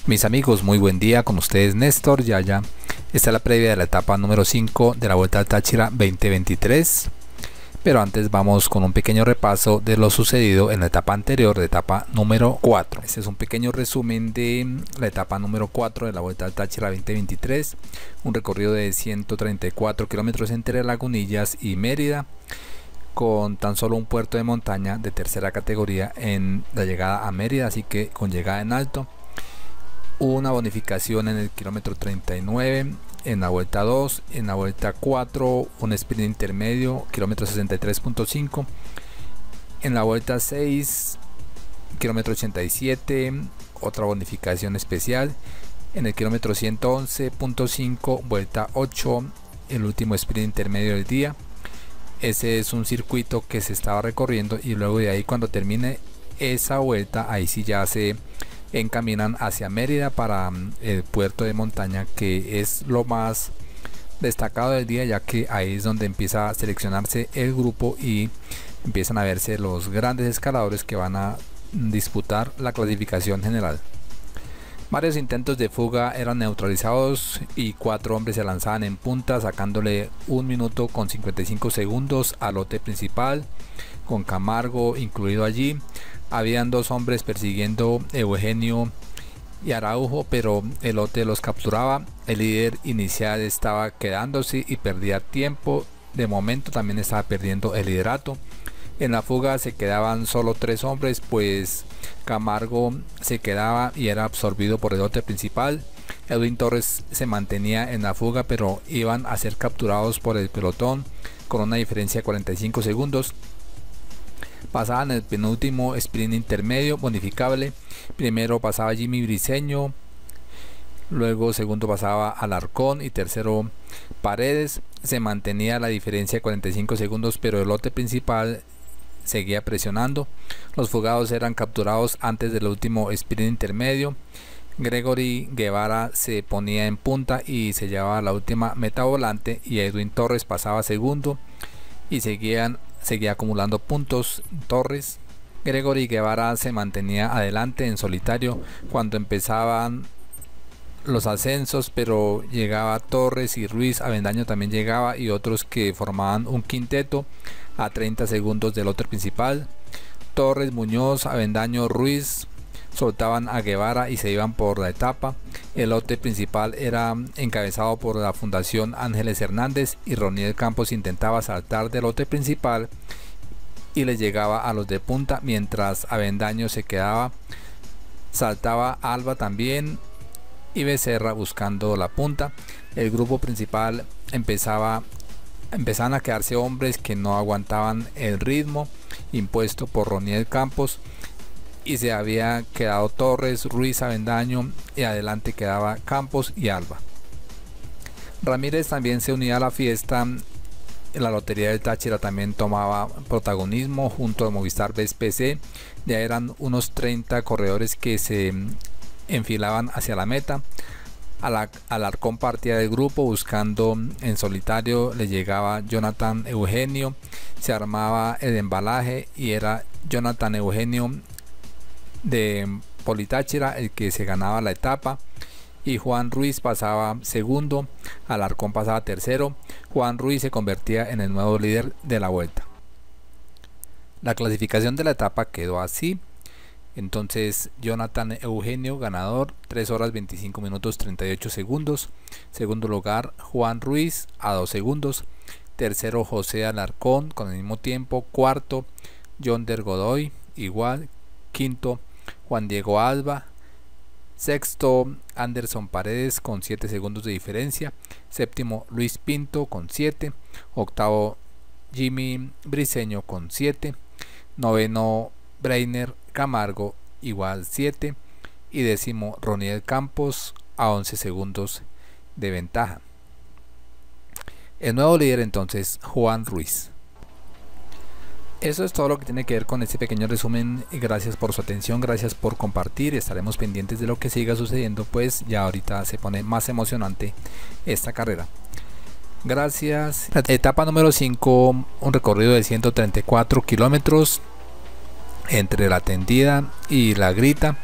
Mis amigos, muy buen día, con ustedes Néstor Yaya. Esta es la previa de la etapa número 5 de la Vuelta al Táchira 2023. Pero antes vamos con un pequeño repaso de lo sucedido en la etapa anterior, de etapa número 4. Este es un pequeño resumen de la etapa número 4 de la Vuelta al Táchira 2023. Un recorrido de 134 kilómetros entre Lagunillas y Mérida, con tan solo un puerto de montaña de tercera categoría en la llegada a Mérida, así que con llegada en alto. Una bonificación en el kilómetro 39, en la vuelta 2, en la vuelta 4 un sprint intermedio, kilómetro 63.5, en la vuelta 6, kilómetro 87, otra bonificación especial, en el kilómetro 111.5, vuelta 8, el último sprint intermedio del día. Ese es un circuito que se estaba recorriendo y luego de ahí, cuando termine esa vuelta, ahí sí ya se encaminan hacia Mérida para el puerto de montaña, que es lo más destacado del día, ya que ahí es donde empieza a seleccionarse el grupo y empiezan a verse los grandes escaladores que van a disputar la clasificación general. Varios intentos de fuga eran neutralizados y 4 hombres se lanzaban en punta, sacándole 1 minuto con 55 segundos al lote principal, con Camargo incluido allí. Habían 2 hombres persiguiendo Eugenio y Araujo, pero el lote los capturaba. El líder inicial estaba quedándose y perdía tiempo. De momento también estaba perdiendo el liderato. En la fuga se quedaban solo 3 hombres, pues Camargo se quedaba y era absorbido por el lote principal. Edwin Torres se mantenía en la fuga, pero iban a ser capturados por el pelotón con una diferencia de 45 segundos. Pasaban el penúltimo sprint intermedio bonificable. Primero pasaba Jimmy Briceño, luego segundo pasaba Alarcón y tercero Paredes. Se mantenía la diferencia de 45 segundos, pero el lote principal seguía presionando. Los fugados eran capturados antes del último sprint intermedio. Gregory Guevara se ponía en punta y se llevaba la última meta volante, y Edwin Torres pasaba segundo y seguía acumulando puntos. Torres, Gregory Guevara se mantenía adelante en solitario cuando empezaban los ascensos, pero llegaba Torres y Ruiz. Avendaño también llegaba, y otros que formaban un quinteto a 30 segundos del lote principal. Torres, Muñoz, Avendaño, Ruiz soltaban a Guevara y se iban por la etapa. El lote principal era encabezado por la Fundación Ángeles Hernández, y Roniel Campos intentaba saltar del lote principal y le llegaba a los de punta, mientras Avendaño se quedaba. Saltaba Alba también y Becerra buscando la punta. El grupo principal empezaban a quedarse hombres que no aguantaban el ritmo impuesto por Roniel Campos, y se había quedado Torres, Ruiz, Avendaño, y adelante quedaba Campos y Alba. Ramírez también se unía a la fiesta. La Lotería del Táchira también tomaba protagonismo junto a Movistar BSPC. Ya eran unos 30 corredores que se enfilaban hacia la meta. Alarcón partía del grupo buscando en solitario. Le llegaba Jonathan Eugenio, se armaba el embalaje y era Jonathan Eugenio de Politáchira el que se ganaba la etapa, y Juan Ruiz pasaba segundo, Alarcón pasaba tercero. Juan Ruiz se convertía en el nuevo líder de la vuelta. La clasificación de la etapa quedó así. Entonces, Jonathan Eugenio ganador, 3 horas 25 minutos 38 segundos. Segundo lugar, Juan Ruiz a 2 segundos. Tercero, José Alarcón con el mismo tiempo. Cuarto, Yonder Godoy igual. Quinto, Juan Diego Alba. Sexto, Anderson Paredes con 7 segundos de diferencia. Séptimo, Luis Pinto con 7. Octavo, Jimmy Briceño con 7. Noveno, Breiner Camargo igual 7. Y décimo, Roniel Campos a 11 segundos de ventaja. El nuevo líder entonces, Juan Ruiz. Eso es todo lo que tiene que ver con este pequeño resumen. Gracias por su atención, gracias por compartir. Estaremos pendientes de lo que siga sucediendo, pues ya ahorita se pone más emocionante esta carrera. Gracias. Etapa número 5, un recorrido de 134 kilómetros entre La Tendida y La Grita.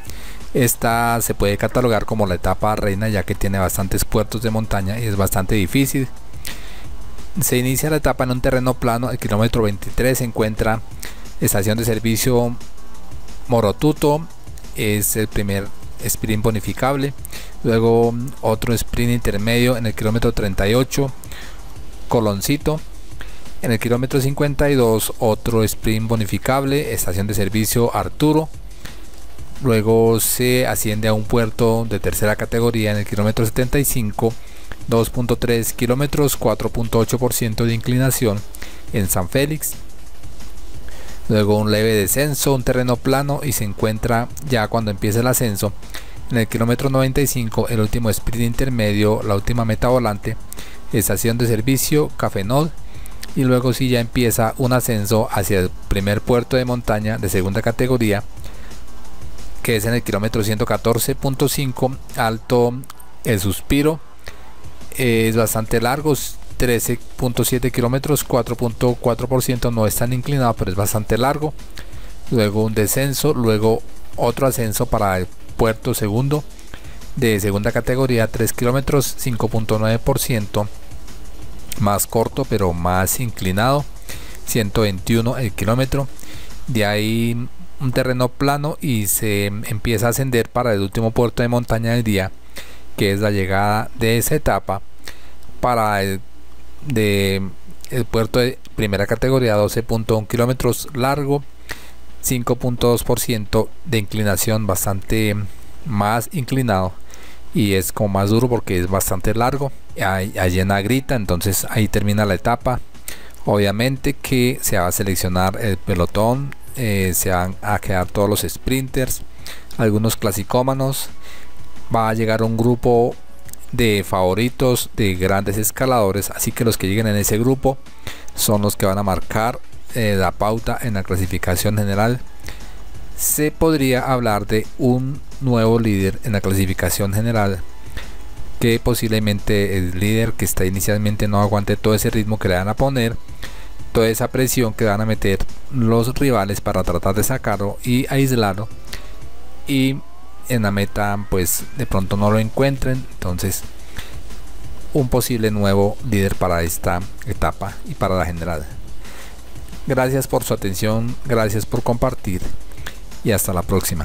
Esta se puede catalogar como la etapa reina, ya que tiene bastantes puertos de montaña y es bastante difícil. Se inicia la etapa en un terreno plano. El kilómetro 23 se encuentra estación de servicio Morotuto, es el primer sprint bonificable. Luego otro sprint intermedio en el kilómetro 38, Coloncito. En el kilómetro 52 otro sprint bonificable, estación de servicio Arturo. Luego se asciende a un puerto de tercera categoría en el kilómetro 75, 2.3 kilómetros, 4.8% de inclinación en San Félix. Luego un leve descenso, un terreno plano, y se encuentra ya cuando empieza el ascenso en el kilómetro 95, el último sprint intermedio, la última meta volante, estación de servicio Cafenol. Y luego sí ya empieza un ascenso hacia el primer puerto de montaña de segunda categoría, que es en el kilómetro 114.5, Alto El Suspiro. Es bastante largo, 13.7 kilómetros, 4.4%, no es tan inclinado, pero es bastante largo. Luego un descenso, luego otro ascenso para el puerto segundo de segunda categoría, 3 kilómetros, 5.9%, más corto pero más inclinado, 121 el kilómetro. De ahí un terreno plano y se empieza a ascender para el último puerto de montaña del día, que es la llegada de esa etapa para el puerto de primera categoría, 12.1 kilómetros, largo, 5.2% de inclinación, bastante más inclinado, y es como más duro porque es bastante largo. Hay en Agrita, entonces ahí termina la etapa. Obviamente que se va a seleccionar el pelotón, se van a quedar todos los sprinters, algunos clasicómanos. Va a llegar un grupo de favoritos de grandes escaladores, así que los que lleguen en ese grupo son los que van a marcar la pauta en la clasificación general. Se podría hablar de un nuevo líder en la clasificación general, que posiblemente el líder que está inicialmente no aguante todo ese ritmo que le van a poner, toda esa presión que van a meter los rivales para tratar de sacarlo y aislarlo, y en la meta pues de pronto no lo encuentren. Entonces un posible nuevo líder para esta etapa y para la general. Gracias por su atención, gracias por compartir y hasta la próxima.